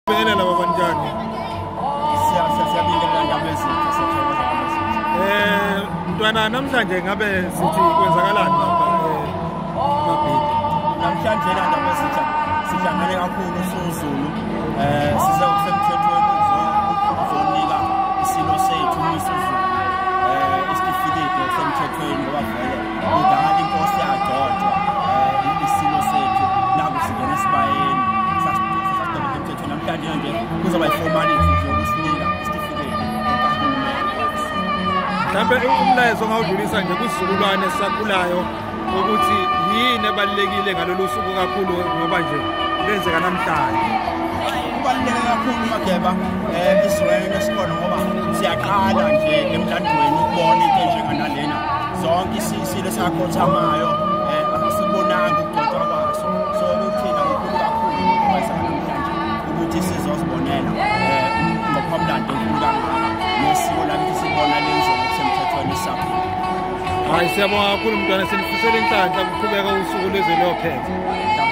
Bengela baba njani? Siyabingelela ndaba ezinhle siyathokoza ndaba ezinhle. Mntwana namhlanje ngabe sithi kwenzakalani lapha eMabhidi? Namhlanje la ndaba ezinhle sihlangane kakhulu uSuzulu sisemthethweni uzonika isilo sethu uMsuzulu isitifiketi semthethweni ngoba vele udala inkosi yagcotshwa isilo sethu naku singena esibayeni sasithola emthethweni namhlanje nje kuzoba iformality nje ukusinika isitifiketi mhlambe umlayezo ongawudlulisa nje kwisizukulwane esisakhulayo ukuthi yini ebalulekile ngalolu suku kakhulu ngoba nje lenzeka namhlanje. Kubaluleke kakhulu Mageba esizweni esikhona ngoba siyaqala nje emlandweni ukubona into enjenganalena zonke isilo sakhothamayo asibonanga ukugcotshwa kwaso so ukuthina kakhulu ngoba namhlanje ukuthi sizosibonela ngokwamlando enkulu kangaka nesiko lakithi sibona lenzeka kusemthethweni sakho. Hayi siyabonga kakhulu mntwana, sinifisela inhlanhla ukuqhubeka usuku lwezwe lophethe.